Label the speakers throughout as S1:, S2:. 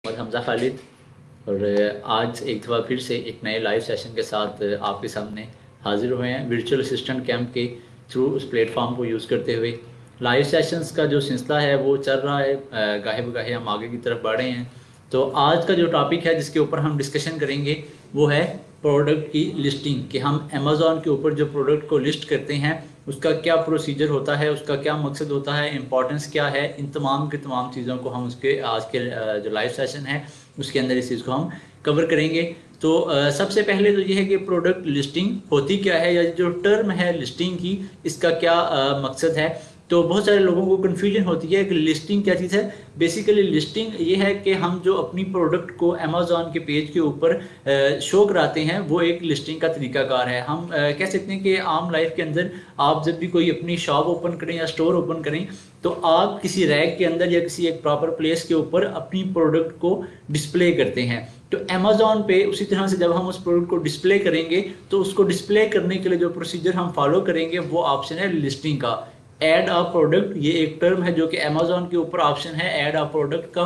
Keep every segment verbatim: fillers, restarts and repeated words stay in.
S1: मोहम्मद हमज़ा खालिद। और आज एक दफ़ा फिर से एक नए लाइव सेशन के साथ आपके सामने हाजिर हुए हैं वर्चुअल असिस्टेंट कैंप के थ्रू उस प्लेटफॉर्म को यूज़ करते हुए। लाइव सेशंस का जो सिलसिला है वो चल रहा है, गाहे बगाहे हम आगे की तरफ बढ़ रहे हैं। तो आज का जो टॉपिक है जिसके ऊपर हम डिस्कशन करेंगे वो है प्रोडक्ट की लिस्टिंग, कि हम अमेज़ॉन के ऊपर जो प्रोडक्ट को लिस्ट करते हैं उसका क्या प्रोसीजर होता है, उसका क्या मकसद होता है, इंपॉर्टेंस क्या है। इन तमाम की तमाम चीज़ों को हम उसके आज के जो लाइव सेशन है उसके अंदर इस चीज़ को हम कवर करेंगे। तो सबसे पहले तो ये है कि प्रोडक्ट लिस्टिंग होती क्या है, या जो टर्म है लिस्टिंग की इसका क्या मकसद है। तो बहुत सारे लोगों को कन्फ्यूजन होती है कि लिस्टिंग क्या चीज़ है। बेसिकली लिस्टिंग ये है कि हम जो अपनी प्रोडक्ट को अमेज़ॉन के पेज के ऊपर शो कराते हैं वो एक लिस्टिंग का तरीकाकार है। हम कह सकते हैं कि आम लाइफ के अंदर आप जब भी कोई अपनी शॉप ओपन करें या स्टोर ओपन करें तो आप किसी रैक के अंदर या किसी एक प्रॉपर प्लेस के ऊपर अपनी प्रोडक्ट को डिस्प्ले करते हैं। तो अमेज़ॉन पे उसी तरह से जब हम उस प्रोडक्ट को डिस्प्ले करेंगे तो उसको डिस्प्ले करने के लिए जो प्रोसीजर हम फॉलो करेंगे वो ऑप्शन है लिस्टिंग का। ऐड अ प्रोडक्ट ये एक टर्म है जो कि अमेज़ॉन के ऊपर ऑप्शन है ऐड अ प्रोडक्ट का।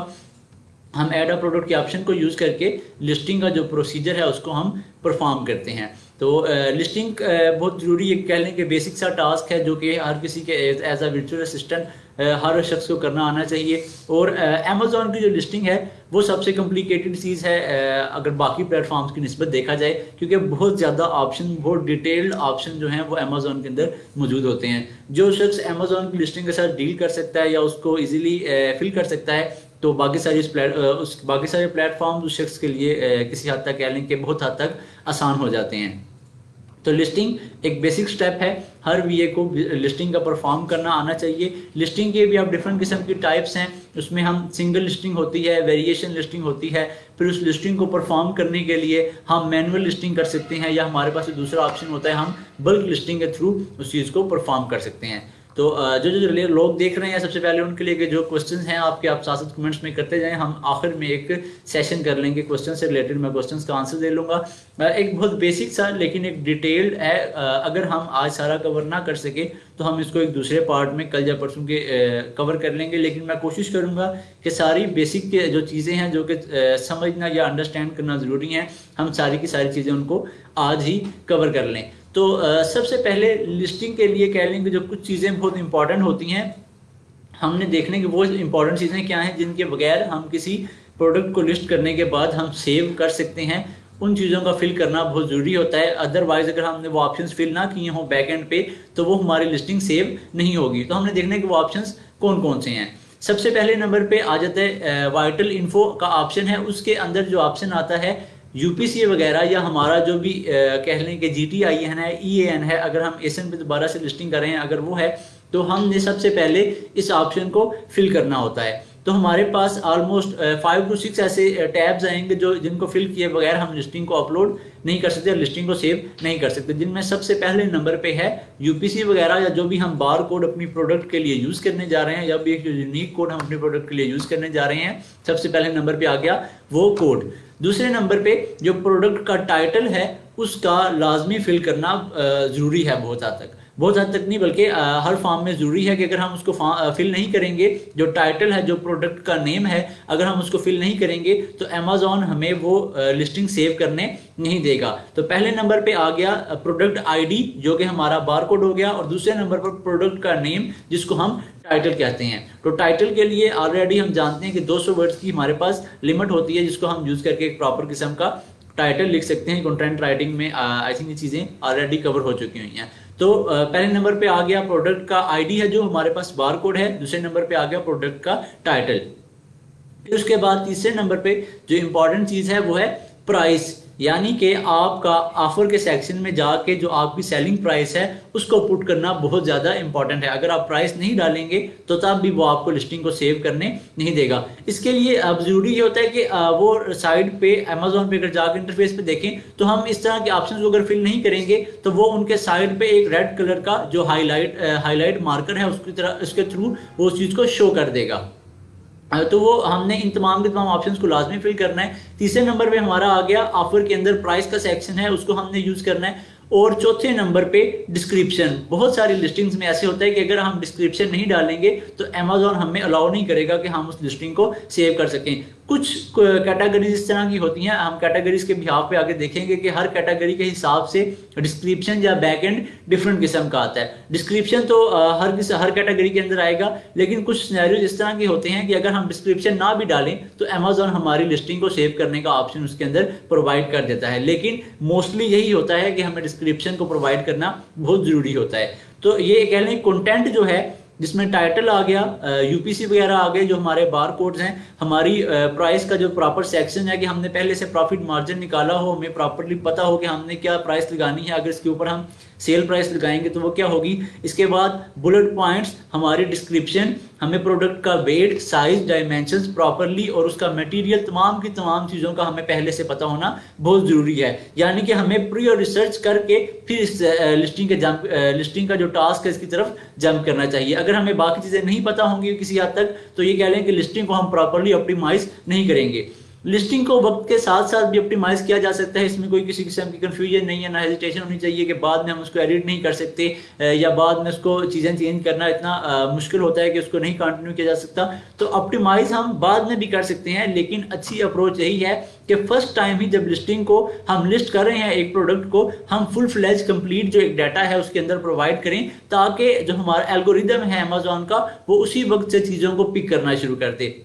S1: हम ऐड अ प्रोडक्ट के ऑप्शन को यूज़ करके लिस्टिंग का जो प्रोसीजर है उसको हम परफॉर्म करते हैं। तो लिस्टिंग uh, uh, बहुत ज़रूरी है, कह लें कि बेसिक सा टास्क है जो कि हर किसी के एज अ वर्चुअल असिस्टेंट हर शख्स को करना आना चाहिए। और अमेज़ॉन uh, की जो लिस्टिंग है वो सबसे कॉम्प्लिकेटेड चीज़ है uh, अगर बाकी प्लेटफॉर्म्स की निस्बत देखा जाए, क्योंकि बहुत ज़्यादा ऑप्शन, बहुत डिटेल्ड ऑप्शन जो हैं वो अमेज़ॉन के अंदर मौजूद होते हैं। जो शख्स अमेज़ॉन की लिस्टिंग के साथ डील कर सकता है या उसको ईजिली फिल कर सकता है तो बाकी सारी उस प्लेट उस बाकी सारे प्लेटफॉर्म उस शख्स के लिए किसी हद तक कह लें कि बहुत हद तक आसान हो जाते हैं। तो लिस्टिंग एक बेसिक स्टेप है, हर वीए को लिस्टिंग का परफॉर्म करना आना चाहिए। लिस्टिंग के भी आप डिफरेंट किस्म की टाइप्स हैं, उसमें हम सिंगल लिस्टिंग होती है, वेरिएशन लिस्टिंग होती है। फिर उस लिस्टिंग को परफॉर्म करने के लिए हम मैनुअल लिस्टिंग कर सकते हैं, या हमारे पास दूसरा ऑप्शन होता है हम बल्क लिस्टिंग के थ्रू उस चीज़ को परफॉर्म कर सकते हैं। तो जो जो लोग देख रहे हैं सबसे पहले उनके लिए कि जो क्वेश्चंस हैं आपके आप साथ साथ कमेंट्स में करते जाएं। हम आखिर में एक सेशन कर लेंगे क्वेश्चन से रिलेटेड, मैं क्वेश्चंस का आंसर दे लूँगा। एक बहुत बेसिक सा लेकिन एक डिटेल्ड है, अगर हम आज सारा कवर ना कर सके तो हम इसको एक दूसरे पार्ट में कल या परसों के कवर कर लेंगे। लेकिन मैं कोशिश करूँगा कि सारी बेसिक जो चीज़ें हैं जो कि समझना या अंडरस्टैंड करना ज़रूरी हैं, हम सारी की सारी चीज़ें उनको आज ही कवर कर लें। तो uh, सबसे पहले लिस्टिंग के लिए कह लें कि जो कुछ चीज़ें बहुत इंपॉर्टेंट होती हैं, हमने देखने की वो इंपॉर्टेंट चीज़ें क्या हैं जिनके बगैर हम किसी प्रोडक्ट को लिस्ट करने के बाद हम सेव कर सकते हैं। उन चीज़ों का फिल करना बहुत ज़रूरी होता है, अदरवाइज़ अगर हमने वो ऑप्शंस फिल ना किए हों बैक एंड पे तो वो हमारी लिस्टिंग सेव नहीं होगी। तो हमने देखने के वो ऑप्शंस कौन कौन से हैं। सबसे पहले नंबर पे आ जाता है वाइटल इन्फो का ऑप्शन है, उसके अंदर जो ऑप्शन आता है यूपीसी वगैरह या हमारा जो भी आ, कह लें कि जी टी आई एन है, ई ए एन है, अगर हम एसन पे दोबारा से लिस्टिंग कर रहे हैं अगर वो है तो हमने सबसे पहले इस ऑप्शन को फिल करना होता है। तो हमारे पास ऑलमोस्ट फाइव टू सिक्स ऐसे टैब्स आएंगे जो जिनको फिल किए बगैर हम लिस्टिंग को अपलोड नहीं कर सकते, लिस्टिंग को सेव नहीं कर सकते, जिनमें सबसे पहले नंबर पे है यूपीसी वगैरह या जो भी हम बार कोड अपनी प्रोडक्ट के लिए यूज़ करने जा रहे हैं, या भी एक यूनिक कोड हम अपने प्रोडक्ट के लिए यूज़ करने जा रहे हैं, सबसे पहले नंबर पे आ गया वो कोड। दूसरे नंबर पे जो प्रोडक्ट का टाइटल है उसका लाजमी फिल करना ज़रूरी है, बहुत हद तक बहुत हद तक नहीं बल्कि हर फॉर्म में ज़रूरी है कि अगर हम उसको फिल नहीं करेंगे, जो टाइटल है, जो प्रोडक्ट का नेम है, अगर हम उसको फिल नहीं करेंगे तो अमेज़ॉन हमें वो लिस्टिंग सेव करने नहीं देगा। तो पहले नंबर पे आ गया प्रोडक्ट आईडी जो कि हमारा बारकोड हो गया, और दूसरे नंबर पर प्रोडक्ट का नेम जिसको हम टाइटल कहते हैं। तो टाइटल के लिए ऑलरेडी हम जानते हैं कि दो सौ वर्ड्स की हमारे पास लिमिट होती है जिसको हम यूज़ करके एक प्रॉपर किस्म का टाइटल लिख सकते हैं। कंटेंट राइटिंग में आई थिंक ये चीज़ें ऑलरेडी कवर हो चुकी हुई हैं। तो पहले नंबर पे आ गया प्रोडक्ट का आईडी है जो हमारे पास बार कोड है, दूसरे नंबर पे आ गया प्रोडक्ट का टाइटल। फिर उसके बाद तीसरे नंबर पे जो इंपॉर्टेंट चीज़ है वो है प्राइस, यानी कि आपका ऑफर के सेक्शन में जाके जो आपकी सेलिंग प्राइस है उसको पुट करना बहुत ज़्यादा इंपॉर्टेंट है। अगर आप प्राइस नहीं डालेंगे तो तब भी वो आपको लिस्टिंग को सेव करने नहीं देगा। इसके लिए अब ज़रूरी ये होता है कि वो साइड पे अमेज़ॉन पे अगर जाकर इंटरफेस पे देखें तो हम इस तरह के ऑप्शन को अगर फिल नहीं करेंगे तो वो उनके साइड पे एक रेड कलर का जो हाईलाइट हाईलाइट मार्कर है उसकी तरह उसके थ्रू वो उस चीज़ को शो कर देगा। तो वो हमने इन तमाम के तमाम ऑप्शंस को लाजमी फिल करना है। तीसरे नंबर पे हमारा आ गया ऑफर के अंदर प्राइस का सेक्शन है, उसको हमने यूज़ करना है। और चौथे नंबर पे डिस्क्रिप्शन। बहुत सारी लिस्टिंग्स में ऐसे होता है कि अगर हम डिस्क्रिप्शन नहीं डालेंगे तो अमेज़ॉन हमें अलाउ नहीं करेगा कि हम उस लिस्टिंग को सेव कर सकें। कुछ कैटेगरीज इस तरह की होती हैं, हम कैटेगरीज के बिहाफ पे आगे देखेंगे कि हर कैटेगरी के हिसाब से डिस्क्रिप्शन या बैक एंड डिफरेंट किस्म का आता है। डिस्क्रिप्शन तो हर किस हर कैटेगरी के अंदर आएगा, लेकिन कुछ सिनेरियोज इस तरह के होते हैं कि अगर हम डिस्क्रिप्शन ना भी डालें तो अमेजोन हमारी लिस्टिंग को सेव करने का ऑप्शन उसके अंदर प्रोवाइड कर देता है। लेकिन मोस्टली यही होता है कि हमें डिस्क्रिप्शन को प्रोवाइड करना बहुत जरूरी होता है। तो ये कह लें कंटेंट जो है जिसमें टाइटल आ गया, यूपीसी वगैरह आ गए, जो हमारे बार कोड्स हैं, हमारी प्राइस का जो प्रॉपर सेक्शन है कि हमने पहले से प्रॉफिट मार्जिन निकाला हो, हमें प्रॉपरली पता हो कि हमने क्या प्राइस लगानी है, अगर इसके ऊपर हम सेल प्राइस लगाएंगे तो वो क्या होगी। इसके बाद बुलेट पॉइंट्स, हमारी डिस्क्रिप्शन, हमें प्रोडक्ट का वेट, साइज, डायमेंशंस प्रॉपरली और उसका मटेरियल, तमाम की तमाम चीज़ों का हमें पहले से पता होना बहुत ज़रूरी है। यानी कि हमें प्री और रिसर्च करके फिर इस लिस्टिंग के जंप लिस्टिंग का जो टास्क है इसकी तरफ जंप करना चाहिए। अगर हमें बाकी चीज़ें नहीं पता होंगी किसी हद तक तो ये कह लें कि लिस्टिंग को हम प्रॉपरली ऑप्टिमाइज नहीं करेंगे। लिस्टिंग को वक्त के साथ साथ भी ऑप्टिमाइज किया जा सकता है, इसमें कोई किसी किस्म की कंफ्यूजन नहीं है, ना हेजिटेशन होनी चाहिए कि बाद में हम उसको एडिट नहीं कर सकते या बाद में उसको चीज़ें चेंज करना इतना आ, मुश्किल होता है कि उसको नहीं कंटिन्यू किया जा सकता। तो ऑप्टिमाइज हम बाद में भी कर सकते हैं, लेकिन अच्छी अप्रोच यही है कि फर्स्ट टाइम ही जब लिस्टिंग को हम लिस्ट कर रहे हैं एक प्रोडक्ट को, हम फुल फ्लैज कंप्लीट जो एक डाटा है उसके अंदर प्रोवाइड करें, ताकि जो हमारा एल्गोरिदम है अमेजोन का वो उसी वक्त से चीज़ों को पिक करना शुरू कर दे।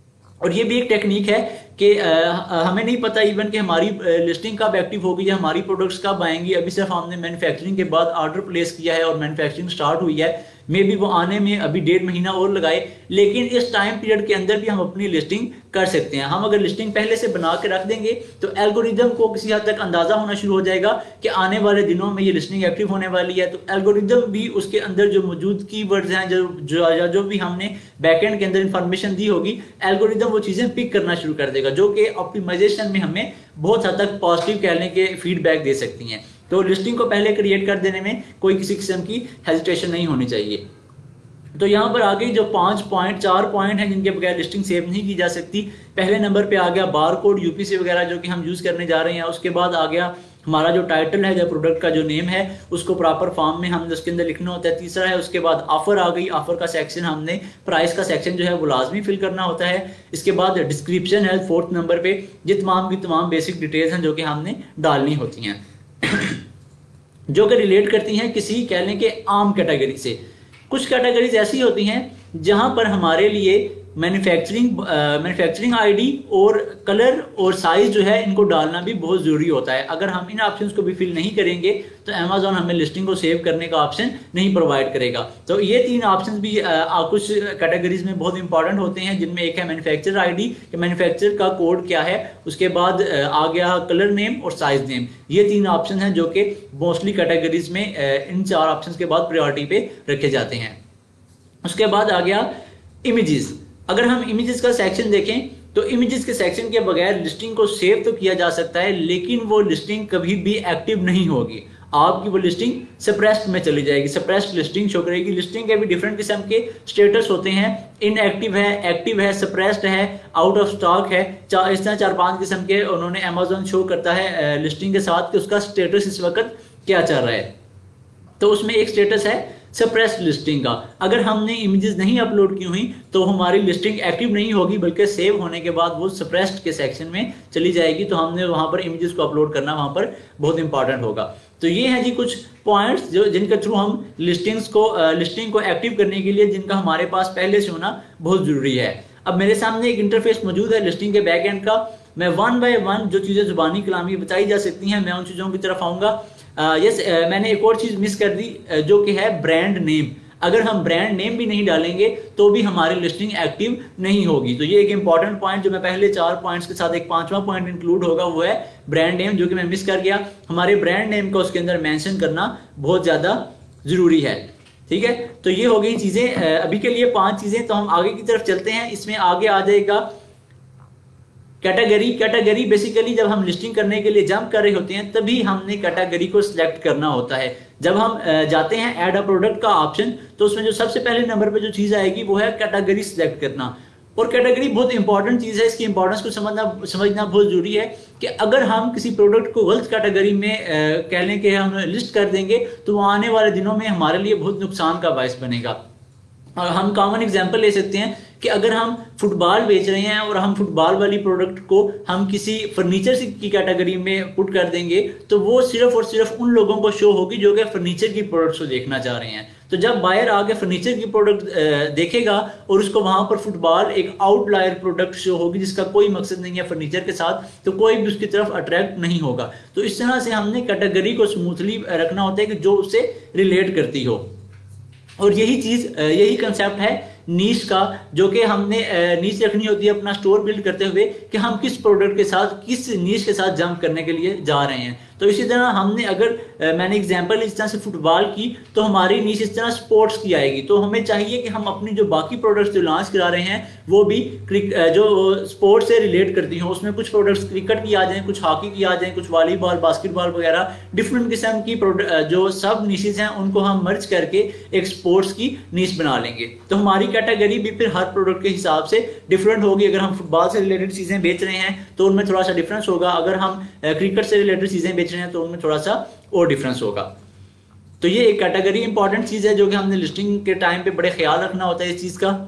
S1: और ये भी एक टेक्निक है कि हमें नहीं पता इवन कि हमारी लिस्टिंग कब एक्टिव होगी या हमारी प्रोडक्ट्स कब आएंगी। अभी सिर्फ हमने मैन्युफैक्चरिंग के बाद ऑर्डर प्लेस किया है और मैन्युफैक्चरिंग स्टार्ट हुई है, मे बी वो आने में अभी डेढ़ महीना और लगाए, लेकिन इस टाइम पीरियड के अंदर भी हम अपनी लिस्टिंग कर सकते हैं। हम अगर लिस्टिंग पहले से बना के रख देंगे तो एल्गोरिदम को किसी हद तक अंदाजा होना शुरू हो जाएगा कि आने वाले दिनों में ये लिस्टिंग एक्टिव होने वाली है, तो एल्गोरिदम भी उसके अंदर जो मौजूद कीवर्ड्स हैं, जो जो जो भी हमने बैकएंड के अंदर इंफॉर्मेशन दी होगी, एल्गोरिदम वो चीजें पिक करना शुरू कर देगा, जो कि ऑप्टिमाइजेशन में हमें बहुत हद तक पॉजिटिव कहने के फीडबैक दे सकती हैं। तो लिस्टिंग को पहले क्रिएट कर देने में कोई किसी किस्म की हेजिटेशन नहीं होनी चाहिए। तो यहाँ पर आगे जो पांच पॉइंट चार पॉइंट हैं जिनके बगैर लिस्टिंग सेव नहीं की जा सकती। पहले नंबर पे आ गया बार कोड, यूपीसी वगैरह जो कि हम यूज करने जा रहे हैं। उसके बाद आ गया हमारा जो टाइटल है, जो प्रोडक्ट का जो नेम है, उसको प्रॉपर फॉर्म में हमने उसके अंदर लिखना होता है। तीसरा है उसके बाद ऑफर आ गई, ऑफर का सेक्शन हमने प्राइस का सेक्शन जो है वो लाजमी फिल करना होता है। इसके बाद डिस्क्रिप्शन है फोर्थ नंबर पे, ये तमाम की तमाम बेसिक डिटेल्स हैं जो कि हमने डालनी होती हैं जो कि रिलेट करती हैं किसी कह लें कि आम कैटेगरी से। कुछ कैटेगरीज ऐसी होती हैं जहां पर हमारे लिए मैन्युफैक्चरिंग मैन्युफैक्चरिंग आईडी और कलर और साइज जो है इनको डालना भी बहुत ज़रूरी होता है। अगर हम इन ऑप्शंस को भी फिल नहीं करेंगे तो अमेजोन हमें लिस्टिंग को सेव करने का ऑप्शन नहीं प्रोवाइड करेगा। तो ये तीन ऑप्शंस भी आ, कुछ कैटेगरीज में बहुत इंपॉर्टेंट होते हैं, जिनमें एक है मैन्युफैक्चरर आईडी कि मैन्युफैक्चरर का कोड क्या है, उसके बाद आ गया कलर नेम और साइज नेम। ये तीन ऑप्शन हैं जो कि मोस्टली कैटेगरीज में इन चार ऑप्शन के बाद प्रायोरिटी पे रखे जाते हैं। उसके बाद आ गया इमेजेस। अगर हम इमेजेस का सेक्शन देखें तो इमेजेस के सेक्शन के बगैर लिस्टिंग को सेव तो किया जा सकता है, लेकिन वो लिस्टिंग कभी भी एक्टिव नहीं होगी। आपकी वो लिस्टिंग सप्रेस्ड में चली जाएगी, सप्रेस्ड लिस्टिंग शो करेगी। लिस्टिंग के भी डिफरेंट किस्म के स्टेटस होते हैं, इनएक्टिव है, एक्टिव है, सप्रेस्ड है, आउट ऑफ स्टॉक है। चार इस तरह चार पांच किस्म के उन्होंने अमेजोन शो करता है लिस्टिंग के साथ कि उसका स्टेटस इस वक्त क्या चल रहा है। तो उसमें एक स्टेटस है सप्रेस्ड लिस्टिंग का। अगर हमने इमेजेस नहीं अपलोड की हुई तो हमारी लिस्टिंग एक्टिव नहीं होगी, बल्कि सेव होने के बाद वो सप्रेस्ड के सेक्शन में चली जाएगी। तो हमने वहां पर इमेजेस को अपलोड करना वहां पर बहुत इंपॉर्टेंट होगा। तो ये है जी कुछ पॉइंट्स जो जिनके थ्रू हम लिस्टिंग्स को लिस्टिंग को एक्टिव करने के लिए जिनका हमारे पास पहले से होना बहुत जरूरी है। अब मेरे सामने एक इंटरफेस मौजूद है लिस्टिंग के बैक एंड का। मैं वन बाय वन जो चीजें जुबानी कलामी बताई जा सकती हैं मैं उन चीजों की तरफ आऊंगा। यस uh, yes, uh, मैंने एक और चीज मिस कर दी uh, जो कि है ब्रांड नेम। अगर हम ब्रांड नेम भी नहीं डालेंगे तो भी हमारी लिस्टिंग एक्टिव नहीं होगी। तो ये एक इंपॉर्टेंट पॉइंट जो मैं पहले चार पॉइंट्स के साथ एक पांचवा पॉइंट इंक्लूड होगा वो है ब्रांड नेम, जो कि मैं मिस कर गया। हमारे ब्रांड नेम को उसके अंदर मेंशन करना बहुत ज्यादा जरूरी है। ठीक है, तो ये हो गई चीजें अभी के लिए पांच चीजें। तो हम आगे की तरफ चलते हैं। इसमें आगे आ जाएगा कैटेगरी। कैटेगरी बेसिकली जब हम लिस्टिंग करने के लिए जंप कर रहे होते हैं तभी हमने कैटेगरी को सिलेक्ट करना होता है। जब हम जाते हैं ऐड अ प्रोडक्ट का ऑप्शन तो उसमें जो सबसे पहले नंबर पे जो चीज आएगी वो है कैटेगरी सिलेक्ट करना। और कैटेगरी बहुत इंपॉर्टेंट चीज है, इसकी इंपॉर्टेंस को समझना समझना बहुत जरूरी है कि अगर हम किसी प्रोडक्ट को गलत कैटेगरी में कह लें कि हम लिस्ट कर देंगे तो वो आने वाले दिनों में हमारे लिए बहुत नुकसान का बायस बनेगा। और हम कॉमन एग्जांपल ले सकते हैं कि अगर हम फुटबॉल बेच रहे हैं और हम फुटबॉल वाली प्रोडक्ट को हम किसी फर्नीचर की कैटेगरी में पुट कर देंगे, तो वो सिर्फ और सिर्फ उन लोगों को शो होगी जो कि फर्नीचर की प्रोडक्ट्स को देखना चाह रहे हैं। तो जब बायर आके फर्नीचर की प्रोडक्ट देखेगा और उसको वहां पर फुटबॉल एक आउटलायर प्रोडक्ट शो होगी जिसका कोई मकसद नहीं है फर्नीचर के साथ, तो कोई भी उसकी तरफ अट्रैक्ट नहीं होगा। तो इस तरह से हमने कैटेगरी को स्मूथली रखना होता है कि जो उससे रिलेट करती हो। और यही चीज यही कंसेप्ट है नीश का, जो कि हमने नीश रखनी होती है अपना स्टोर बिल्ड करते हुए कि हम किस प्रोडक्ट के साथ किस नीश के साथ जंप करने के लिए जा रहे हैं। तो इसी तरह हमने अगर मैंने एग्जांपल इस तरह से फुटबॉल की, तो हमारी नीश इस तरह स्पोर्ट्स की आएगी। तो हमें चाहिए कि हम अपनी जो बाकी प्रोडक्ट्स जो लॉन्च करा रहे हैं वो भी जो स्पोर्ट्स से रिलेट करती हो। उसमें कुछ प्रोडक्ट्स क्रिकेट की आ जाएं, कुछ हॉकी की आ जाएं, कुछ वॉलीबॉल बास्केटबॉल वगैरह डिफरेंट किस्म की जो सब नीशेज हैं उनको हम मर्ज करके एक स्पोर्ट्स की नीश बना लेंगे। तो हमारी कैटेगरी भी फिर हर प्रोडक्ट के हिसाब से डिफरेंट होगी। अगर हम फुटबॉल से रिलेटेड चीजें बेच रहे हैं तो उनमें थोड़ा सा डिफरेंस होगा, अगर हम क्रिकेट से रिलेटेड चीजें बेच रहे हैं तो उनमें थोड़ा सा और डिफरेंस होगा। तो ये एक कैटेगरी इंपॉर्टेंट चीज है जो कि हमने लिस्टिंग के टाइम पे बड़े ख्याल रखना होता है इस चीज का।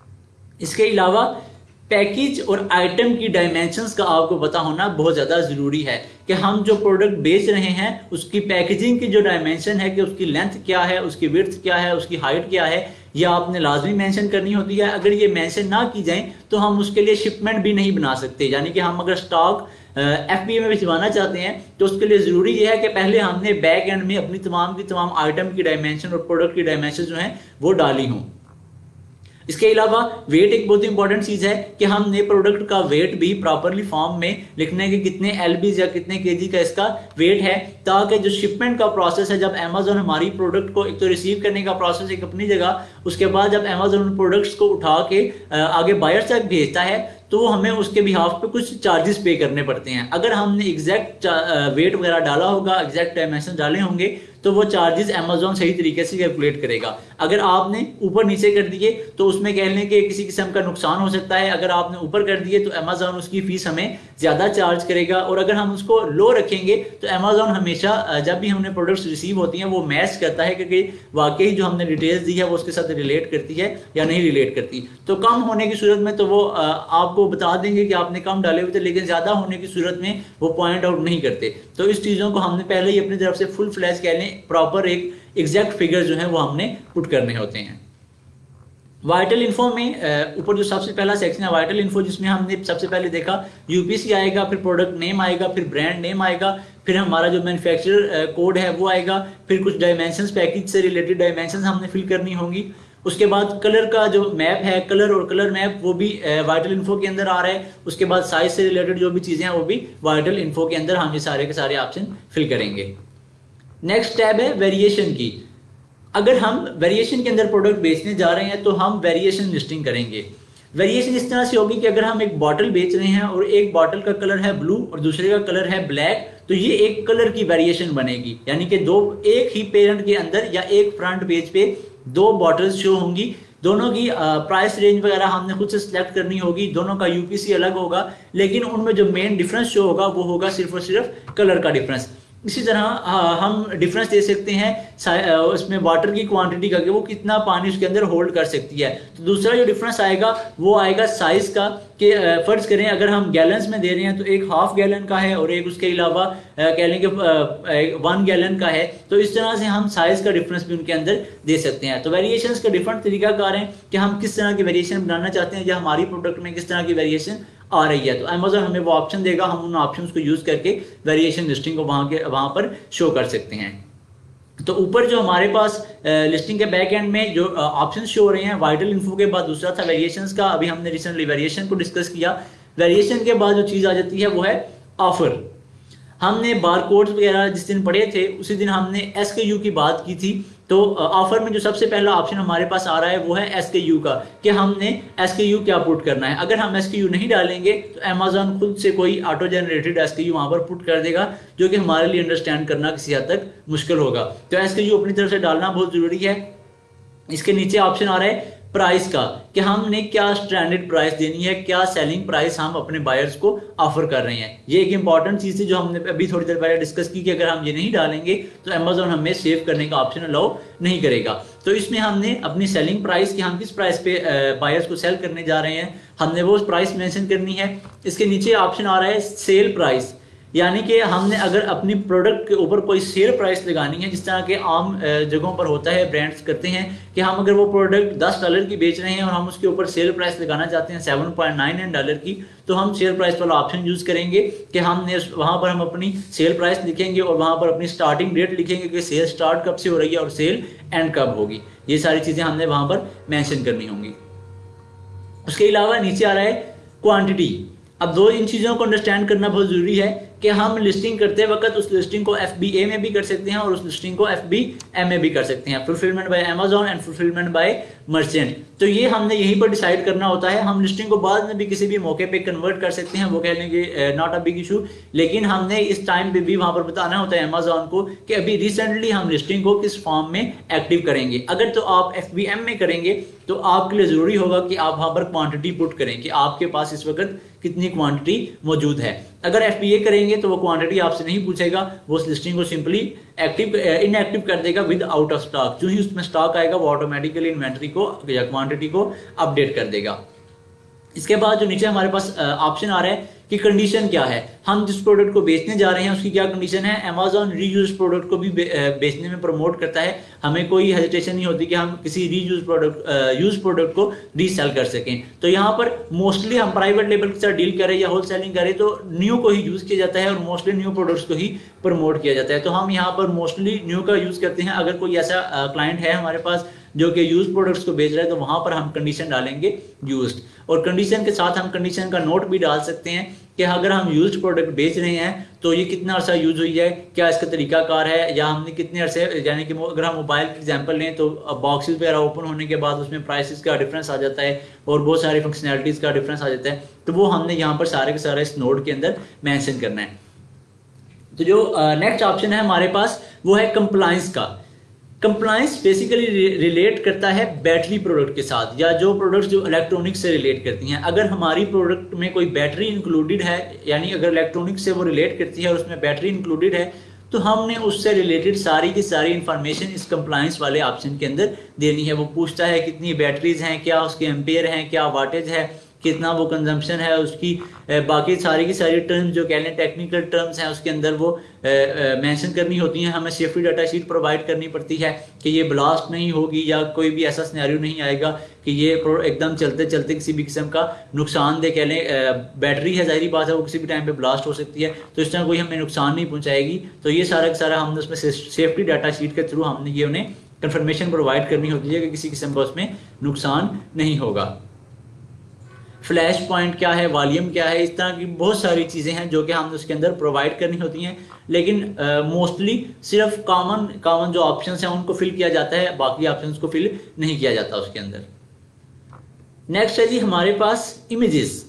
S1: इसके अलावा पैकेज और आइटम की डायमेंशंस का आपको पता होना बहुत ज़्यादा ज़रूरी है कि हम जो प्रोडक्ट बेच रहे हैं उसकी पैकेजिंग की जो डायमेंशन है कि उसकी लेंथ क्या है, उसकी विड्थ क्या है, उसकी हाइट क्या है, यह आपने लाजमी मेंशन करनी होती है। अगर ये मेंशन ना की जाए तो हम उसके लिए शिपमेंट भी नहीं बना सकते। यानी कि हम अगर स्टॉक एफ बी ए में भिजवाना चाहते हैं तो उसके लिए ज़रूरी यह है कि पहले हमने बैक एंड में अपनी तमाम की तमाम आइटम की डायमेंशन और प्रोडक्ट की डायमेंशन जो है वो डाली हों। इसके अलावा वेट एक बहुत इंपॉर्टेंट चीज है कि हमने प्रोडक्ट का वेट भी प्रॉपरली फॉर्म में लिखना है कि कितने एलबीज या कितने केजी का इसका वेट है, ताकि जो शिपमेंट का प्रोसेस है, जब अमेजोन हमारी प्रोडक्ट को एक तो रिसीव करने का प्रोसेस एक अपनी जगह, उसके बाद जब अमेजोन प्रोडक्ट्स को उठा के आगे बायर्स तक भेजता है तो हमें उसके बिहाफ पे कुछ चार्जेस पे करने पड़ते हैं। अगर हमने एग्जैक्ट वेट वगैरह डाला होगा, एग्जैक्ट डायमेंशन डाले होंगे, तो वो चार्जेस अमेजोन सही तरीके से कैलकुलेट करेगा। अगर आपने ऊपर नीचे कर दिए तो उसमें कह लें कि किसी किस्म का नुकसान हो सकता है। अगर आपने ऊपर कर दिए तो अमेजोन उसकी फीस हमें ज़्यादा चार्ज करेगा, और अगर हम उसको लो रखेंगे तो अमेजोन हमेशा जब भी हमने प्रोडक्ट्स रिसीव होती हैं वो मैच करता है कि वाकई जो हमने डिटेल्स दी है वो उसके साथ रिलेट करती है या नहीं रिलेट करती। तो कम होने की सूरत में तो वो आपको बता देंगे कि आपने कम डाले हुए थे, लेकिन ज़्यादा होने की सूरत में वो पॉइंट आउट नहीं करते। तो इस चीज़ों को हमने पहले ही अपनी तरफ से फुल फ्लैश कह लें, प्रॉपर एक एग्जैक्ट फिगर जो है वो हमने पुट करने होते हैं। वाइटल इन्फो में ऊपर जो सबसे पहला सेक्शन है वाइटल इन्फो, जिसमें हमने सबसे पहले देखा यूपीसी आएगा, फिर प्रोडक्ट नेम आएगा, फिर ब्रांड नेम आएगा, फिर हमारा जो मैन्युफैक्चरर कोड है वो आएगा, फिर कुछ डायमेंशंस पैकेज से रिलेटेड डायमेंशंस हमने फिल करनी होंगी। उसके बाद कलर का जो मैप है, कलर और कलर मैप वो भी वाइटल इन्फो के अंदर आ रहा है। उसके बाद साइज से रिलेटेड जो भी चीज़ें हैं वो भी वाइटल इन्फो के अंदर हम ये सारे के सारे ऑप्शन फिल करेंगे। नेक्स्ट टैब है वेरिएशन की। अगर हम वेरिएशन के अंदर प्रोडक्ट बेचने जा रहे हैं तो हम वेरिएशन लिस्टिंग करेंगे। वेरिएशन इस तरह से होगी कि अगर हम एक बॉटल बेच रहे हैं और एक बॉटल का कलर है ब्लू और दूसरे का कलर है ब्लैक, तो ये एक कलर की वेरिएशन बनेगी। यानी कि दो एक ही पेरेंट के अंदर या एक फ्रंट पेज पे दो बॉटल्स शो होंगी, दोनों की प्राइस रेंज वगैरह हमने खुद से सिलेक्ट करनी होगी, दोनों का यूपीसी अलग होगा, लेकिन उनमें जो मेन डिफरेंस शो होगा वो होगा सिर्फ और सिर्फ कलर का डिफरेंस। इसी तरह हम डिफरेंस दे सकते हैं उसमें वाटर की क्वांटिटी का कि वो कितना पानी उसके अंदर होल्ड कर सकती है। तो दूसरा जो डिफरेंस आएगा वो आएगा साइज का, कि फर्ज करें अगर हम गैलन्स में दे रहे हैं तो एक हाफ गैलन का है और एक उसके अलावा कह लें कि वन गैलन का है। तो इस तरह से हम साइज का डिफरेंस भी उनके अंदर दे सकते हैं। तो वेरिएशंस का डिफरेंट तरीकाकार है कि हम किस तरह की वेरिएशन बनाना चाहते हैं या हमारी प्रोडक्ट में किस तरह की वेरिएशन आ रही है। तो अमेजोन हमें वो ऑप्शन देगा, हम उन ऑप्शंस को यूज करके वेरिएशन लिस्टिंग को वहां के वहां पर शो कर सकते हैं। तो ऊपर जो हमारे पास लिस्टिंग के बैक एंड में जो ऑप्शन शो हो रहे हैं, वाइटल इन्फो के बाद दूसरा था वेरिएशंस का। अभी हमने रिसेंटली वेरिएशन को डिस्कस किया। वेरिएशन के बाद जो चीज आ जाती है वो है ऑफर। हमने बारकोड्स वगैरह जिस दिन पढ़े थे उसी दिन हमने एसकेयू की बात की थी। तो ऑफर में जो सबसे पहला ऑप्शन हमारे पास आ रहा है वो है एसकेयू का, कि हमने एसकेयू क्या पुट करना है। अगर हम एसकेयू नहीं डालेंगे तो अमेजोन खुद से कोई ऑटो जनरेटेड एसकेयू वहां पर पुट कर देगा, जो कि हमारे लिए अंडरस्टैंड करना किसी हद तक मुश्किल होगा। तो एसकेयू अपनी तरफ से डालना बहुत जरूरी है। इसके नीचे ऑप्शन आ रहा है प्राइस का, कि हमने क्या स्टैंडर्ड प्राइस देनी है, क्या सेलिंग प्राइस हम अपने बायर्स को ऑफर कर रहे हैं। ये एक इंपॉर्टेंट चीज थी जो हमने अभी थोड़ी देर पहले डिस्कस की कि अगर हम ये नहीं डालेंगे तो अमेजोन हमें सेव करने का ऑप्शन अलाउ नहीं करेगा। तो इसमें हमने अपनी सेलिंग प्राइस की, हम किस प्राइस पे बायर्स को सेल करने जा रहे हैं, हमने वो प्राइस मेंशन करनी है। इसके नीचे ऑप्शन आ रहा है सेल प्राइस, यानी कि हमने अगर अपनी प्रोडक्ट के ऊपर कोई सेल प्राइस लगानी है, जिस तरह के आम जगहों पर होता है, ब्रांड्स करते हैं कि हम अगर वो प्रोडक्ट दस डॉलर की बेच रहे हैं और हम उसके ऊपर सेल प्राइस लगाना चाहते हैं seven point nine nine dollar की, तो हम सेल प्राइस वाला ऑप्शन यूज करेंगे कि हमने वहां पर हम अपनी सेल प्राइस लिखेंगे और वहां पर अपनी स्टार्टिंग डेट लिखेंगे कि सेल स्टार्ट कब से हो रही है और सेल एंड कब होगी। ये सारी चीजें हमने वहां पर मेंशन करनी होंगी। उसके अलावा नीचे आ रहा है क्वांटिटी। अब दो इन चीजों को अंडरस्टैंड करना बहुत जरूरी है कि हम लिस्टिंग करते वक्त उस लिस्टिंग को एफ बी ए में भी कर सकते हैं और उस लिस्टिंग को एफ बी एम में भी कर सकते हैं, fulfilment by Amazon and fulfilment by merchant. तो ये हमने यहीं पर डिसाइड करना होता है। हम लिस्टिंग को बाद में भी किसी भी मौके पे कन्वर्ट कर सकते हैं, वो कह लेंगे नॉट अ बिग इशू, लेकिन हमने इस टाइम पे भी वहां पर बताना होता है अमेजोन को कि अभी रिसेंटली हम लिस्टिंग को किस फॉर्म में एक्टिव करेंगे। अगर तो आप एफ बी एम में करेंगे तो आपके लिए जरूरी होगा कि आप वहां पर क्वांटिटी पुट करें कि आपके पास इस वक्त कितनी क्वांटिटी मौजूद है। अगर एफ बी ए करेंगे तो वो क्वांटिटी आपसे नहीं पूछेगा, वो उस लिस्टिंग को सिंपली एक्टिव इनएक्टिव कर देगा विद आउट ऑफ स्टॉक। जो ही उसमें स्टॉक आएगा वो ऑटोमेटिकली इन्वेंटरी को या क्वांटिटी को अपडेट कर देगा। इसके बाद जो नीचे हमारे पास ऑप्शन आ रहा है कि कंडीशन क्या है, हम जिस प्रोडक्ट को बेचने जा रहे हैं उसकी क्या कंडीशन है। अमेजोन रीयूज प्रोडक्ट को भी बेचने में प्रमोट करता है, हमें कोई हेजिटेशन नहीं होती कि हम किसी रीयूज प्रोडक्ट यूज प्रोडक्ट को रीसेल कर सकें। तो यहाँ पर मोस्टली हम प्राइवेट लेबल के साथ डील करें या होल सेलिंग करें तो न्यू को ही यूज किया जाता है और मोस्टली न्यू प्रोडक्ट्स को ही प्रमोट किया जाता है। तो हम यहाँ पर मोस्टली न्यू का यूज करते हैं। अगर कोई ऐसा क्लाइंट है हमारे पास जो कि यूज प्रोडक्ट्स को बेच रहा है तो वहां पर हम कंडीशन डालेंगे यूज्ड, और कंडीशन के साथ हम कंडीशन का नोट भी डाल सकते हैं कि अगर हम यूज्ड प्रोडक्ट बेच रहे हैं तो ये कितना अर्सा यूज हुई है, क्या इसका तरीकाकार है, या हमने कितने अरसे, यानी कि अगर हम मोबाइल की एग्जांपल लें तो बॉक्सेस वगैरह ओपन होने के बाद उसमें प्राइसेस का डिफरेंस आ जाता है और बहुत सारी फंक्शनैलिटीज का डिफरेंस आ जाता है, तो वो हमने यहाँ पर सारे के सारे इस नोट के अंदर मेंशन करना है। तो जो नेक्स्ट uh, ऑप्शन है हमारे पास वो है कंप्लायंस का। कंप्लायंस बेसिकली रिलेट करता है बैटरी प्रोडक्ट के साथ या जो प्रोडक्ट्स जो इलेक्ट्रॉनिक्स से रिलेट करती हैं। अगर हमारी प्रोडक्ट में कोई बैटरी इंक्लूडेड है, यानी अगर इलेक्ट्रॉनिक्स से वो रिलेट करती है और उसमें बैटरी इंक्लूडेड है, तो हमने उससे रिलेटेड सारी की सारी इंफॉर्मेशन इस कंप्लायंस वाले ऑप्शन के अंदर देनी है। वो पूछता है कितनी बैटरीज हैं, क्या उसके एम्पेयर हैं, क्या वाटेज है, कितना वो कंजम्पशन है उसकी, बाकी सारी की सारी टर्म्स जो कह लें टेक्निकल टर्म्स हैं उसके अंदर वो मेंशन करनी होती हैं। हमें सेफ्टी डाटा शीट प्रोवाइड करनी पड़ती है कि ये ब्लास्ट नहीं होगी या कोई भी ऐसा सिनेरियो नहीं आएगा कि ये एकदम चलते चलते किसी भी किस्म का नुकसान दे, कह लें बैटरी है जाहिर बात है वो किसी भी टाइम पे ब्लास्ट हो सकती है, तो इस तरह कोई हमें नुकसान नहीं पहुंचाएगी। तो ये सारा का सारा हमने उसमें सेफ्टी डाटा शीट के थ्रू हमने ये उन्हें कंफर्मेशन प्रोवाइड करनी होती है कि किसी किस्म का उसमें नुकसान नहीं होगा। फ्लैश पॉइंट क्या है, वॉल्यूम क्या है, इस तरह की बहुत सारी चीज़ें हैं जो कि हमने उसके अंदर प्रोवाइड करनी होती हैं, लेकिन मोस्टली uh, सिर्फ कॉमन कॉमन जो ऑप्शंस हैं उनको फिल किया जाता है, बाकी ऑप्शंस को फिल नहीं किया जाता उसके अंदर। नेक्स्ट है जी हमारे पास इमेजेस।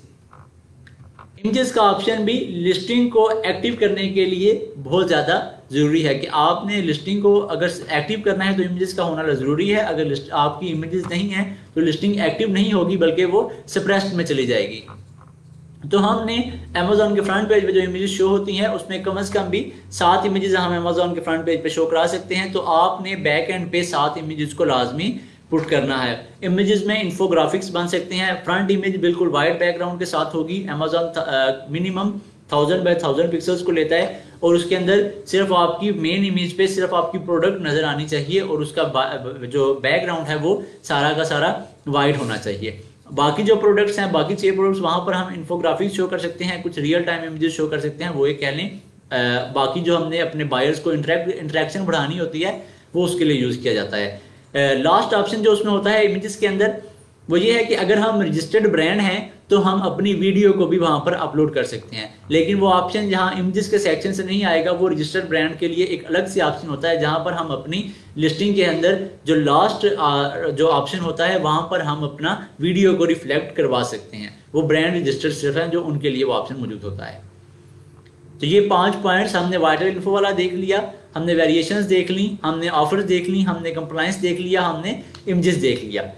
S1: इमेजेस का ऑप्शन भी लिस्टिंग को एक्टिव करने के लिए बहुत ज़्यादा ज़रूरी है कि आपने लिस्टिंग को अगर एक्टिव करना है तो इमेजेस का होना ज़रूरी है। अगर लिस्ट आपकी इमेजेस नहीं है तो लिस्टिंग एक्टिव नहीं होगी बल्कि वो सप्रेस्ड में चली जाएगी। तो हमने अमेजोन के फ्रंट पेज पे जो इमेजेस शो होती हैं उसमें कम से कम भी सात इमेजेस हम अमेजोन के फ्रंट पेज पे शो करा सकते हैं, तो आपने बैक एंड पे सात इमेजेस को लाजमी पुट करना है। इमेजेस में इन्फोग्राफिक्स बन सकते हैं। फ्रंट इमेज बिल्कुल वाइट बैकग्राउंड के साथ होगी। Amazon minimum thousand by thousand pixels को लेता है और उसके अंदर सिर्फ आपकी मेन इमेज पे सिर्फ आपकी प्रोडक्ट नजर आनी चाहिए और उसका जो बैकग्राउंड है वो सारा का सारा वाइट होना चाहिए। बाकी जो प्रोडक्ट्स हैं, बाकी छह प्रोडक्ट्स, वहां पर हम इन्फोग्राफिक्स शो कर सकते हैं, कुछ रियल टाइम इमेजेस शो कर सकते हैं, वो एक कह लें। बाकी जो हमने अपने बायर्स को इंटरेक्ट इंटरेक्शन बढ़ानी होती है वो उसके लिए यूज किया जाता है। लास्ट uh, ऑप्शन जो उसमें होता है इमेजेस के अंदर वो ये है कि अगर हम रजिस्टर्ड ब्रांड हैं तो हम अपनी वीडियो को भी वहां पर अपलोड कर सकते हैं, लेकिन वो ऑप्शन जहां इमेजेस के सेक्शन से नहीं आएगा, वो रजिस्टर्ड ब्रांड के लिए एक अलग से ऑप्शन होता है जहां पर हम अपनी लिस्टिंग के अंदर जो लास्ट जो ऑप्शन होता है वहां पर हम अपना वीडियो को रिफ्लेक्ट करवा सकते हैं। वो ब्रांड रजिस्टर्ड सिर्फ है जो उनके लिए वो ऑप्शन मौजूद होता है। तो ये पांच पॉइंट्स हमने वाइटल इन्फो वाला देख लिया, हमने वेरिएशंस देख ली, हमने ऑफर्स देख ली, हमने कंप्लायंस देख लिया, हमने इमेजेस देख लिया। तो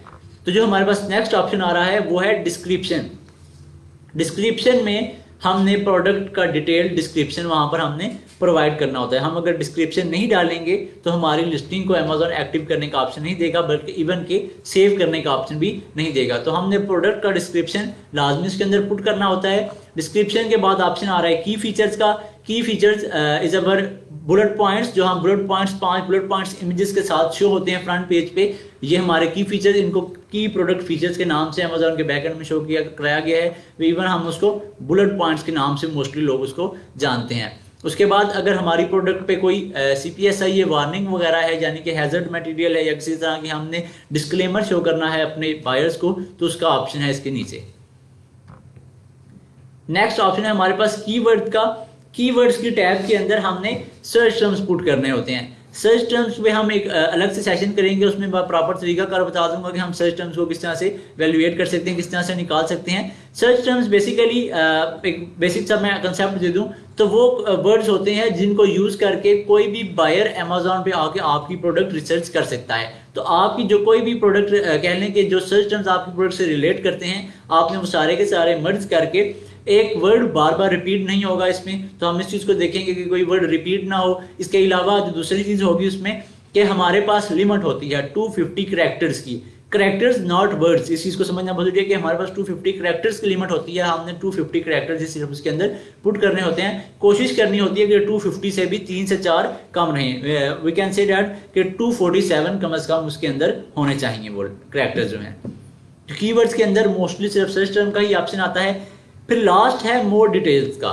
S1: तो जो हमारे पास नेक्स्ट ऑप्शन आ रहा है वो है डिस्क्रिप्शन। डिस्क्रिप्शन में हमने प्रोडक्ट का डिटेल डिस्क्रिप्शन वहां पर हमने प्रोवाइड करना होता है। हम अगर डिस्क्रिप्शन नहीं डालेंगे तो हमारी लिस्टिंग को अमेजोन एक्टिव करने का ऑप्शन नहीं देगा, बल्कि इवन के सेव करने का ऑप्शन भी नहीं देगा। तो हमने प्रोडक्ट का डिस्क्रिप्शन लाजमी उसके अंदर पुट करना होता है। डिस्क्रिप्शन के बाद ऑप्शन आ रहा है की फीचर्स का। Key features is our bullet points, जो हम बुलेट पॉइंट्स पांच बुलेट पॉइंट्स इमेजेस के साथ शो होते हैं फ्रंट पेज पे, ये हमारे की फीचर्स, इनको की प्रोडक्ट फीचर्स के नाम से अमेजोन के बैकएंड में शो किया कराया गया है। इवन हम उसको बुलेट पॉइंट्स के नाम से मोस्टली लोग उसको जानते हैं। उसके बाद अगर हमारी प्रोडक्ट पे कोई सीपीएसआई ये वार्निंग वगैरह है, यानी कि हैजर्ड मटेरियल है या किसी तरह की हमने डिस्क्लेमर शो करना है अपने बायर्स को, तो उसका ऑप्शन है इसके नीचे। नेक्स्ट ऑप्शन है हमारे पास कीवर्ड का। कीवर्ड्स की टैब के अंदर हमने सर्च टर्म्स पुट करने होते हैं। सर्च टर्म्स पे हम एक अलग से सेशन करेंगे, उसमें मैं प्रॉपर तरीका कार बता दूंगा कि हम सर्च टर्म्स को किस तरह से वैल्यूएट कर सकते हैं, किस तरह से निकाल सकते हैं। सर्च टर्म्स बेसिकली एक बेसिक सा मैं कंसेप्ट दे दूं तो वो वर्ड्स होते हैं जिनको यूज करके कोई भी बायर अमेजोन पे आके आपकी प्रोडक्ट रिसर्च कर सकता है। तो आपकी जो कोई भी प्रोडक्ट कह लें कि जो सर्च टर्म्स आपकी प्रोडक्ट से रिलेट करते हैं, आपने वो सारे के सारे मर्ज करके, एक वर्ड बार बार रिपीट नहीं होगा इसमें, तो हम इस चीज को देखेंगे कि कोई वर्ड रिपीट ना हो। इसके अलावा जो दूसरी चीज होगी उसमें कि हमारे पास लिमिट होती है दो सौ पचास कैरेक्टर्स की। कैरेक्टर्स नॉट वर्ड्स, इस चीज को समझना बहुत जरूरी है कि हमारे पास दो सौ पचास कैरेक्टर्स की लिमिट होती है। हमने दो सौ पचास कैरेक्टर्स इस सिर्फ उसके अंदर पुट करने होते हैं। कोशिश करनी होती है कि दो सौ पचास से भी तीन से चार कम रहे। वी कैन से दैट कि दो सौ सैंतालीस कम से कम उसके अंदर होने चाहिए वो कैरेक्टर्स जो हैं। तो कीवर्ड्स के अंदर मोस्टली सिर्फ सर्च टर्म का ही ऑप्शन आता है। फिर लास्ट है मोर डिटेल्स का।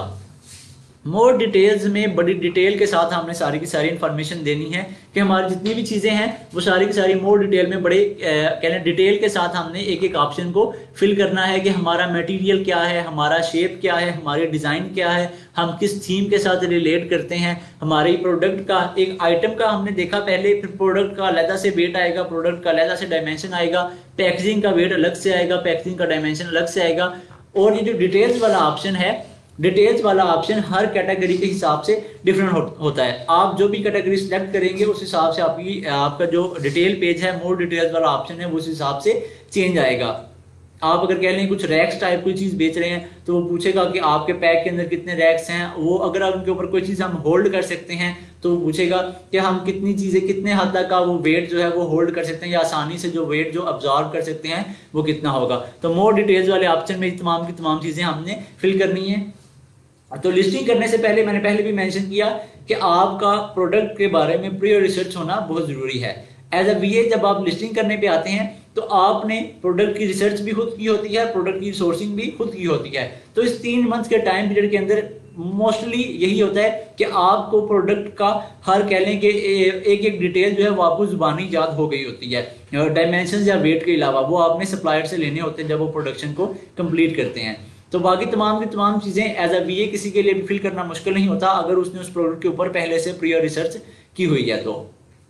S1: मोर डिटेल्स में बड़ी डिटेल के साथ हमने सारी की सारी इंफॉर्मेशन देनी है कि हमारी जितनी भी चीजें हैं वो सारी की सारी मोर डिटेल में बड़े कहने डिटेल के साथ हमने एक एक ऑप्शन को फिल करना है कि हमारा मटेरियल क्या है, हमारा शेप क्या है, हमारी डिजाइन क्या है, हम किस थीम के साथ रिलेट करते हैं, हमारे प्रोडक्ट का एक आइटम का हमने देखा पहले, फिर प्रोडक्ट का अलग से वेट आएगा, प्रोडक्ट का अलग से डायमेंशन आएगा, पैकेजिंग का वेट अलग से आएगा, पैकेजिंग का डायमेंशन अलग से आएगा। और ये जो डिटेल्स वाला ऑप्शन है, डिटेल्स वाला ऑप्शन हर कैटेगरी के हिसाब से डिफरेंट हो, होता है। आप जो भी कैटेगरी सिलेक्ट करेंगे उस हिसाब से आपकी आपका जो डिटेल पेज है, मोर डिटेल्स वाला ऑप्शन है, वो उस हिसाब से चेंज आएगा। आप अगर कह लें कुछ रैक्स टाइप कोई चीज बेच रहे हैं तो वो पूछेगा कि आपके पैक के अंदर कितने रैक्स हैं। वो अगर उनके ऊपर कोई चीज हम होल्ड कर सकते हैं तो वो पूछेगा कि हम कितनी चीजें कितने हद तक का वो वेट जो है वो होल्ड कर सकते हैं, या आसानी से जो वेट जो अब्जॉर्व कर सकते हैं वो कितना होगा। तो मोर डिटेल्स वाले ऑप्शन में तमाम की तमाम चीजें हमने फिल करनी है। तो लिस्टिंग करने से पहले मैंने पहले भी मेंशन किया कि आपका प्रोडक्ट के बारे में प्री रिसर्च होना बहुत जरूरी है। एज अ वीए जब आप लिस्टिंग करने पे आते हैं तो आपने प्रोडक्ट की रिसर्च भी खुद की होती है, प्रोडक्ट की सोर्सिंग भी खुद की होती है। तो इस तीन मंथ के टाइम पीरियड के अंदर मोस्टली यही होता है कि आपको प्रोडक्ट का हर कह लें कि एक एक डिटेल जो है वो आपको जुबानी याद हो गई होती है। डायमेंशन या वेट के अलावा वो आपने सप्लायर से लेने होते हैं जब वो प्रोडक्शन को कंप्लीट करते हैं। तो बाकी तमाम की तमाम चीजें एज अ वीए किसी के लिए भी फिल करना मुश्किल नहीं होता अगर उसने उस प्रोडक्ट के ऊपर पहले से प्रियर रिसर्च की हुई है। तो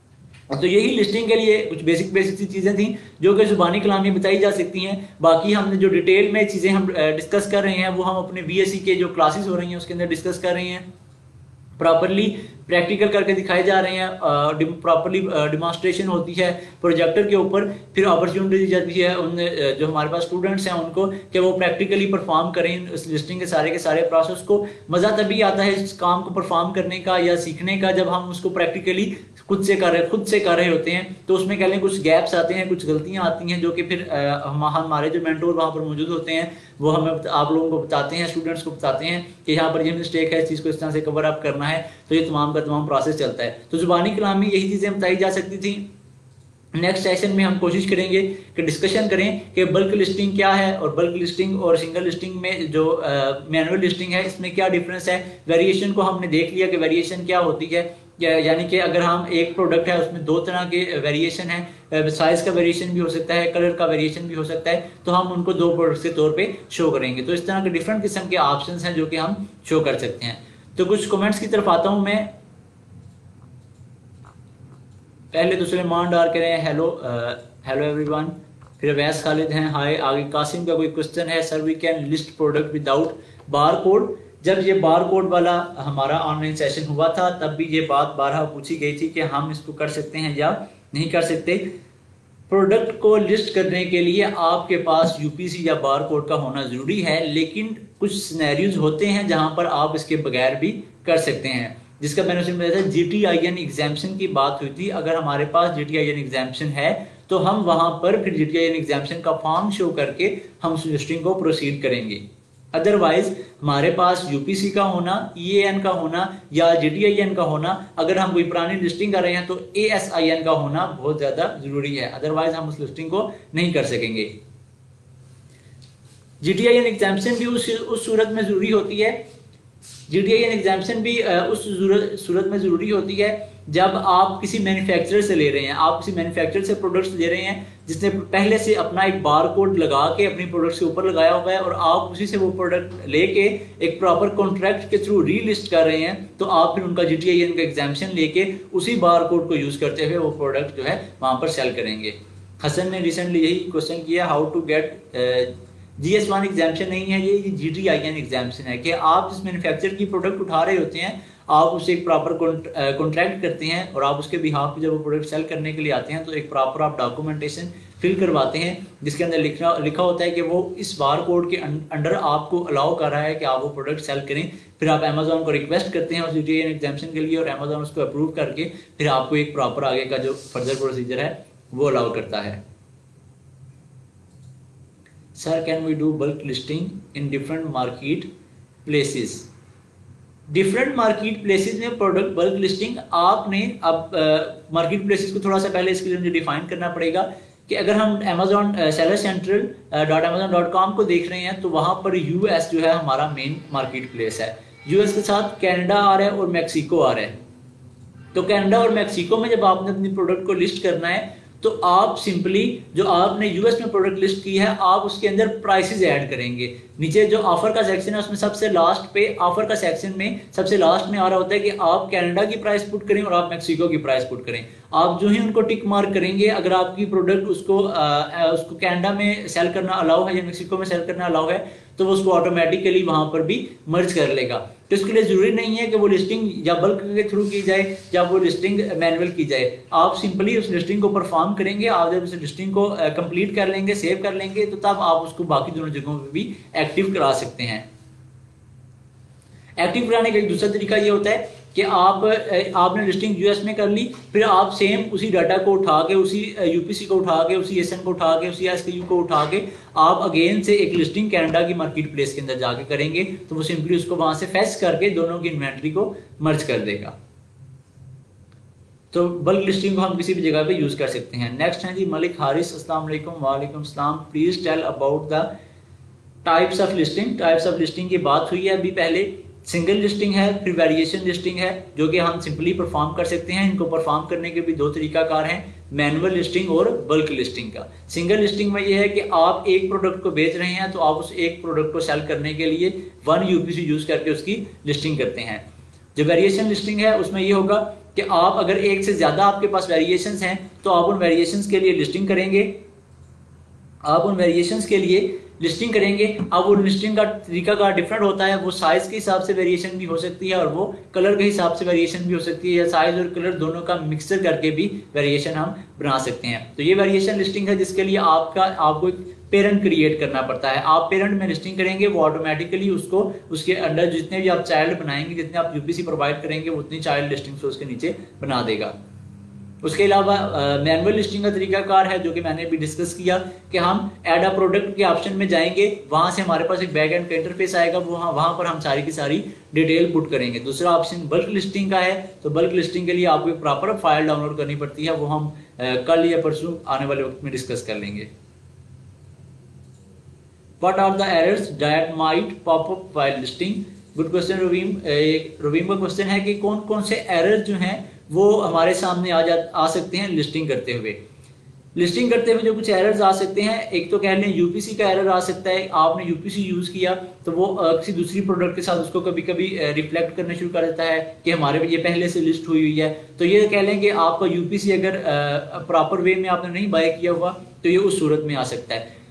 S1: तो यही लिस्टिंग के लिए कुछ बेसिक बेसिक सी चीजें थी जो कि जुबानी कलाम में बताई जा सकती हैं। बाकी हमने जो डिटेल में चीजें हम डिस्कस कर रहे हैं वो हम अपने बीएससी के जो क्लासेस हो रही हैं उसके अंदर डिस्कस कर रहे हैं। प्रॉपरली प्रैक्टिकल करके दिखाए जा रहे हैं, प्रॉपरली डिमॉन्स्ट्रेशन होती है प्रोजेक्टर के ऊपर। फिर अपॉर्चुनिटी दी जाती है उन जो हमारे पास स्टूडेंट्स हैं उनको कि वो प्रैक्टिकली परफॉर्म करें इस लिस्टिंग के सारे के सारे प्रोसेस को। मज़ा तभी आता है इस काम को परफॉर्म करने का या सीखने का जब हम उसको प्रैक्टिकली खुद से कर रहे खुद से कर रहे होते हैं। तो उसमें कह लें कुछ गैप्स आते हैं, कुछ गलतियां आती हैं जो कि फिर हम हमारे जो मेंटोर वहाँ पर मौजूद होते हैं वो हमें आप लोगों को बताते हैं, स्टूडेंट्स को बताते हैं कि यहाँ पर ये मिस्टेक है, इस चीज़ को इस तरह से कवर अप करना है। तो ये तमाम का तमाम प्रोसेस चलता है। तो जुबानी कलाम में यही चीज़ें बताई जा सकती थी। नेक्स्ट सेशन में हम कोशिश करेंगे कि डिस्कशन करें कि बल्क लिस्टिंग क्या है और बल्क लिस्टिंग और सिंगल लिस्टिंग में जो मैनुअल लिस्टिंग है इसमें क्या डिफरेंस है। वेरिएशन को हमने देख लिया कि वेरिएशन क्या होती है, यानी कि अगर हम एक प्रोडक्ट है उसमें दो तरह के वेरिएशन है, साइज का वेरिएशन भी हो सकता है, कलर का वेरिएशन भी हो सकता है, तो हम उनको दो प्रोडक्ट के तौर पे शो करेंगे। तो इस तरह के डिफरेंट किस्म के ऑप्शंस हैं जो कि हम शो कर सकते हैं। तो कुछ कमेंट्स की तरफ आता हूं मैं। पहले तो सुलेमान डार कह रहे हैं हेलो हेलो एवरीवन। फिर अवैस खालिद हैं हाय। आगे कासिम का कोई क्वेश्चन है, sir we can list product without bar code. जब ये बार कोड वाला हमारा ऑनलाइन सेशन हुआ था तब भी ये बात बारहा पूछी गई थी कि हम इसको कर सकते हैं या नहीं कर सकते। प्रोडक्ट को लिस्ट करने के लिए आपके पास यूपीसी या बार कोड का होना जरूरी है, लेकिन कुछ सिनेरियोज होते हैं जहां पर आप इसके बगैर भी कर सकते हैं, जिसका मैंने उसमें बताया था जीटीआईएन एग्जाम्पशन की बात हुई थी। अगर हमारे पास जीटीआईएन एग्जाम्पशन है तो हम वहां पर फिर जीटीआईएन एग्जाम्पशन का फॉर्म शो करके हम उस लिस्टिंग को प्रोसीड करेंगे। अदरवाइज हमारे पास यूपीसी का होना, ईएएन का होना या जीटीआईएन का होना, अगर हम कोई पुरानी लिस्टिंग कर रहे हैं तो एएसआईएन का होना बहुत ज्यादा जरूरी है, अदरवाइज हम उस लिस्टिंग को नहीं कर सकेंगे। जीटीआईएन एग्जाम्पशन भी उस उस सूरत में जरूरी होती है जीटीआईएन एग्जाम्पशन भी उस सूरत में जरूरी होती है जब आप किसी मैन्युफैक्चरर से ले रहे हैं, आप किसी मैन्युफैक्चरर से प्रोडक्ट्स ले रहे हैं जिसने पहले से अपना एक बार कोड लगा के अपनी प्रोडक्ट्स के ऊपर लगाया हुआ है और आप उसी से वो प्रोडक्ट लेके एक प्रॉपर कॉन्ट्रैक्ट के थ्रू रीलिस्ट कर रहे हैं, तो आप फिर उनका जीटीआईएन का एग्जाम्पशन लेके उसी बार कोड को यूज करते हुए वो प्रोडक्ट जो है वहां पर सेल करेंगे। हसन ने रिसेंटली यही क्वेश्चन किया, how to get GS one exemption नहीं है, ये जीटीआईएन एग्जाम्पशन है कि आप जिस मैन्युफैक्चर की प्रोडक्ट उठा रहे होते हैं आप उसे एक प्रॉपर कॉन्ट्रैक्ट करते हैं और आप उसके बिहाफ पे जब वो प्रोडक्ट सेल करने के लिए आते हैं तो एक प्रॉपर आप डॉक्यूमेंटेशन फिल करवाते हैं जिसके अंदर लिखना लिखा होता है कि वो इस बार कोड के अंडर आपको अलाउ कर रहा है कि आप वो प्रोडक्ट सेल करें। फिर आप अमेजोन को रिक्वेस्ट करते हैं उस जीटीआईएन एग्जाम्पशन के लिए और अमेजोन उसको अप्रूव करके फिर आपको एक प्रॉपर आगे का जो फर्दर प्रोसीजर है वो अलाउ करता है। Sir, can we do bulk listing in different market places? Different market places में प्रोडक्ट बल्क लिस्टिंग आपने अब मार्केट प्लेसेस को थोड़ा सा पहले इसके लिए मुझे डिफाइन करना पड़ेगा कि अगर हम Amazon seller central dot Amazon dot com को देख रहे हैं तो वहां पर यूएस जो है हमारा मेन मार्केट प्लेस है। यूएस के साथ कनाडा आ रहा है और मैक्सिको आ रहा है। तो कनाडा और मैक्सिको में जब आपने अपनी प्रोडक्ट को लिस्ट करना है तो आप सिंपली जो आपने यूएस में प्रोडक्ट लिस्ट की है आप उसके अंदर प्राइसेस ऐड करेंगे। नीचे जो ऑफर का सेक्शन है उसमें सबसे लास्ट पे ऑफर का सेक्शन में सबसे लास्ट में आ रहा होता है कि आप कनाडा की प्राइस पुट करें और आप मैक्सिको की प्राइस पुट करें। आप जो ही उनको टिक मार्क करेंगे, अगर आपकी प्रोडक्ट उसको आ, उसको कनाडा में सेल करना अलाउ है या मैक्सिको में सेल करना अलाउ है तो वो उसको ऑटोमेटिकली वहां पर भी मर्ज कर लेगा। तो इसके लिए जरूरी नहीं है कि वो लिस्टिंग या बल्क के थ्रू की जाए या वो लिस्टिंग मैनुअल की जाए। आप सिंपली उस लिस्टिंग को परफॉर्म करेंगे, आप जब उस लिस्टिंग को कंप्लीट कर लेंगे, सेव कर लेंगे, तो तब आप उसको बाकी दोनों जगहों पे भी एक्टिव करा सकते हैं। एक्टिव कराने का एक दूसरा तरीका ये होता है कि आप आपने लिस्टिंग यूएस में कर ली, फिर आप सेम उसी डाटा को उठा के, उसी यूपीसी को उठा के, उसी एसएन को उठा के, उसी एसकेयू को उठा के आप अगेन से एक लिस्टिंग कनाडा की मार्केट प्लेस के अंदर जाके करेंगे तो वो सिंपली उसको वहां से फेच करके दोनों की इन्वेंट्री को मर्ज कर देगा। तो बल्क लिस्टिंग को हम किसी भी जगह पे यूज कर सकते हैं। नेक्स्ट है जी मलिक हारिस, अस्सलाम वालेकुम। वालेकुम सलाम। Please tell about the types of listing. Types of listing की बात हुई है अभी पहले। सिंगल लिस्टिंग है, फिर वेरिएशन लिस्टिंग है जो कि हम सिंपली परफॉर्म कर सकते हैं। इनको परफॉर्म करने के भी दो तरीकाकार हैं, मैनुअल लिस्टिंग और बल्क लिस्टिंग का। सिंगल लिस्टिंग में यह है कि आप एक प्रोडक्ट को बेच रहे हैं तो आप उस एक प्रोडक्ट को सेल करने के लिए वन यूपीसी यूज करके उसकी लिस्टिंग करते हैं। जो वेरिएशन लिस्टिंग है उसमें यह होगा कि आप अगर एक से ज्यादा आपके पास वेरिएशंस हैं तो आप उन वेरिएशंस के लिए लिस्टिंग करेंगे आप उन वेरिएशंस के लिए लिस्टिंग करेंगे। अब वो लिस्टिंग का तरीका का डिफरेंट होता है, वो साइज के हिसाब से वेरिएशन भी हो सकती है और वो कलर के हिसाब से वेरिएशन भी हो सकती है, या साइज और कलर दोनों का मिक्सचर करके भी वेरिएशन हम बना सकते हैं। तो ये वेरिएशन लिस्टिंग है जिसके लिए आपका आपको एक पेरेंट क्रिएट करना पड़ता है। आप पेरेंट में लिस्टिंग करेंगे, वो ऑटोमेटिकली उसको उसके अंडर जितने भी आप चाइल्ड बनाएंगे, जितने आप यूपीसी प्रोवाइड करेंगे, वो उतनी चाइल्ड लिस्टिंग उसके नीचे बना देगा। उसके अलावा मैनुअल लिस्टिंग का तरीकाकार है जो कि मैंने भी डिस्कस किया कि हम ऐड अ प्रोडक्ट के ऑप्शन में जाएंगे, वहां से हमारे पास एक बैक एंड का इंटरफेस आएगा, वो वहां पर हम सारी की सारी डिटेल पुट करेंगे। दूसरा ऑप्शन बल्क लिस्टिंग का है, तो बल्क लिस्टिंग के लिए आपको एक प्रॉपर फाइल डाउनलोड करनी पड़ती है, वो हम कल या परसों आने वाले वक्त में डिस्कस कर लेंगे। What are the errors that might pop up while listing? Good question Raveem. Raveem का क्वेश्चन है कि कौन कौन से एरर जो हैं वो हमारे सामने आ जा आ सकते हैं लिस्टिंग करते हुए। लिस्टिंग करते हुए जो कुछ एरर्स आ सकते हैं, एक तो कह लें यूपीसी का एरर आ सकता है। आपने यूपीसी यूज किया तो वो किसी दूसरी प्रोडक्ट के साथ उसको कभी कभी रिफ्लेक्ट करना शुरू कर देता है कि हमारे ये पहले से लिस्ट हुई हुई है। तो ये कह लें कि आपका यूपीसी अगर प्रॉपर वे में आपने नहीं बाय किया हुआ तो ये उस सूरत में आ सकता है।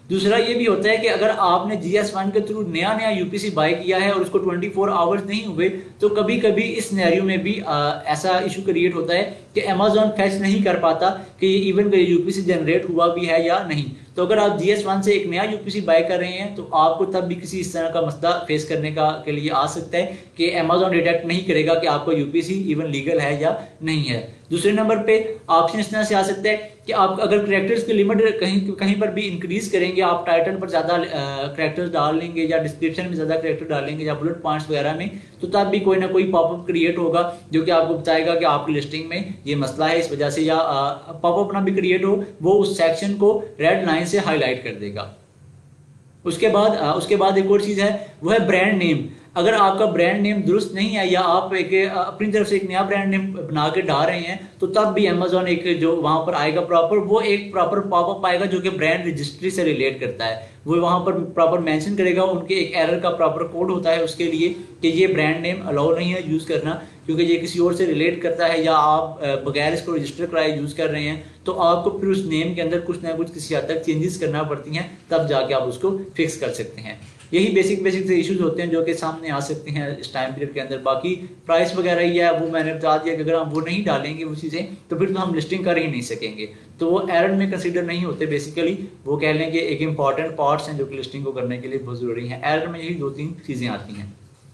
S1: दूसरा ये भी होता है कि अगर आपने जी एस वन के थ्रू नया नया यूपीसी बाय किया है और उसको ट्वेंटी फोर आवर्स नहीं हुए, तो कभी कभी इस सिनेरियो में भी आ, ऐसा इशू क्रिएट होता है कि अमेजोन फैच नहीं कर पाता कि ये इवन यूपीसी जनरेट हुआ भी है या नहीं। तो अगर आप जी एस वन से एक नया यूपीसी बाय कर रहे हैं तो आपको तब भी किसी इस तरह का मसला फेस करने का के लिए आ सकता है कि अमेजोन डिटेक्ट नहीं करेगा कि आपका यूपीसी इवन लीगल है या नहीं है। दूसरे नंबर पे ऑप्शन इस तरह से आ सकता है कि आप अगर करेक्टर्स की लिमिट कहीं कहीं पर भी इंक्रीज करेंगे, आप टाइटल पर ज्यादा करेक्टर्स डाल लेंगे या डिस्क्रिप्शन में ज्यादा करेक्टर डालेंगे या बुलेट पॉइंट्स वगैरह में, तो तब भी कोई ना कोई पॉपअप क्रिएट होगा जो कि आपको बताएगा कि आपकी लिस्टिंग में ये मसला है इस वजह से, या पॉपअप ना भी क्रिएट हो, वो उस सेक्शन को रेड लाइन से हाईलाइट कर देगा। उसके बाद उसके बाद एक और चीज है, वो है ब्रांड नेम। अगर आपका ब्रांड नेम दुरुस्त नहीं है या आप एक अपनी तरफ से एक नया ब्रांड नेम बना के डाल रहे हैं, तो तब भी अमेजोन एक जो वहां पर आएगा प्रॉपर, वो एक प्रॉपर पॉपअप आएगा जो कि ब्रांड रजिस्ट्री से रिलेट करता है। वो वहां पर प्रॉपर मेंशन करेगा, उनके एक एरर का प्रॉपर कोड होता है उसके लिए कि ये ब्रांड नेम अलाउ नहीं है यूज करना क्योंकि ये किसी और से रिलेट करता है या आप बगैर इसको रजिस्टर कराए यूज कर रहे हैं, तो आपको फिर उस नेम के अंदर कुछ ना कुछ किसी हद तक चेंजेस करना पड़ती हैं, तब जाके आप उसको फिक्स कर सकते हैं। यही बेसिक बेसिक से इश्यूज होते हैं जो कि सामने आ सकते हैं इस टाइम पीरियड के अंदर। बाकी प्राइस वगैरह ही है, वो मैंने बता दिया कि अगर हम वो नहीं डालेंगे वो चीज़ें, तो फिर तो हम लिस्टिंग कर ही नहीं सकेंगे, तो वो एरर में कंसीडर नहीं होते। बेसिकली वो कह लें कि एक इंपॉर्टेंट पार्ट्स हैं जो कि लिस्टिंग को करने के लिए बहुत ज़रूरी है। एरर में यही दो तीन चीज़ें आती हैं।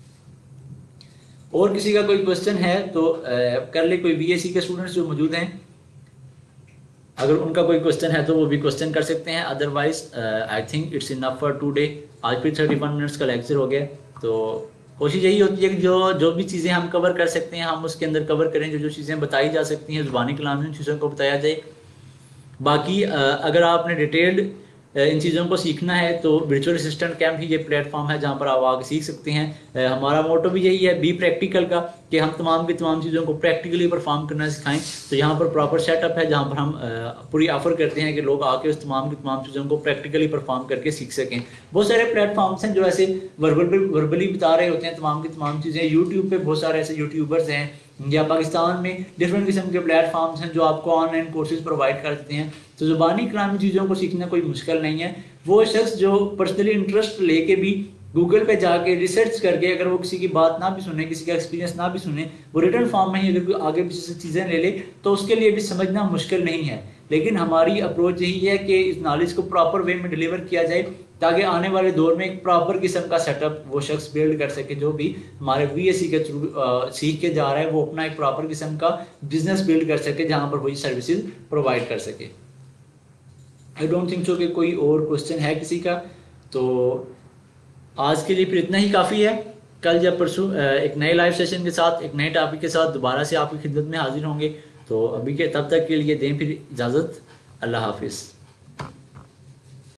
S1: और किसी का कोई क्वेश्चन है तो कर ले, कोई बीएससी के स्टूडेंट्स जो मौजूद हैं, अगर उनका कोई क्वेश्चन है तो वो भी क्वेश्चन कर सकते हैं। Otherwise I think it's enough for today. आज फिर थर्टी वन मिनट्स का लेक्चर हो गया, तो कोशिश यही होती है कि जो जो भी चीज़ें हम कवर कर सकते हैं हम उसके अंदर कवर करें, जो जो चीज़ें बताई जा सकती हैं ज़ुबानी कलाम में उन चीज़ों को बताया जाए। बाकी अगर आपने डिटेल्ड इन चीज़ों को सीखना है तो वर्चुअल असिस्टेंट कैंप ही ये प्लेटफॉर्म है जहाँ पर आप आके सीख सकते हैं। हमारा मोटो भी यही है, बी प्रैक्टिकल का, कि हम तमाम की तमाम चीज़ों को प्रैक्टिकली परफॉर्म करना सिखाएं। तो यहाँ पर प्रॉपर सेटअप है जहाँ पर हम पूरी ऑफर करते हैं कि लोग आके उस तमाम की तमाम चीज़ों को प्रैक्टिकली परफॉर्म करके सीख सकें। बहुत सारे प्लेटफॉर्म्स हैं जो ऐसे वर्बल वर्बली बता रहे होते हैं तमाम की तमाम चीज़ें। यूट्यूब पर बहुत सारे ऐसे यूट्यूबर्स हैं या पाकिस्तान में डिफरेंट किस्म के प्लेटफॉर्म्स हैं जो आपको ऑनलाइन कोर्सेज प्रोवाइड करते हैं। तो ज़ुबानी कलामी चीज़ों को सीखना कोई मुश्किल नहीं है। वो शख्स जो पर्सनली इंटरेस्ट लेके भी गूगल पे जाके रिसर्च करके, अगर वो किसी की बात ना भी सुने, किसी का एक्सपीरियंस ना भी सुने, वो रिटर्न फॉर्म में ही अगर कोई आगे पीछे से चीज़ें ले ले तो उसके लिए भी समझना मुश्किल नहीं है। लेकिन हमारी अप्रोच यही है कि इस नॉलेज को प्रॉपर वे में डिलीवर किया जाए ताकि आने वाले दौर में एक प्रॉपर किस्म का सेटअप वो शख्स बिल्ड कर सके जो भी हमारे वीएससी के थ्रू सीख के जा रहा है, वो अपना एक प्रॉपर किस्म का बिजनेस बिल्ड कर सके जहाँ पर वही सर्विसेज प्रोवाइड कर सके। आई डोंट थिंक सो कि कोई और क्वेश्चन है किसी का। तो आज के लिए फिर इतना ही काफ़ी है। कल या परसों एक नए लाइव सेशन के साथ, एक नए टॉपिक के साथ दोबारा से आपकी खिदमत में हाजिर होंगे। तो अभी के तब तक के लिए दें फिर इजाज़त। अल्लाह हाफिज़।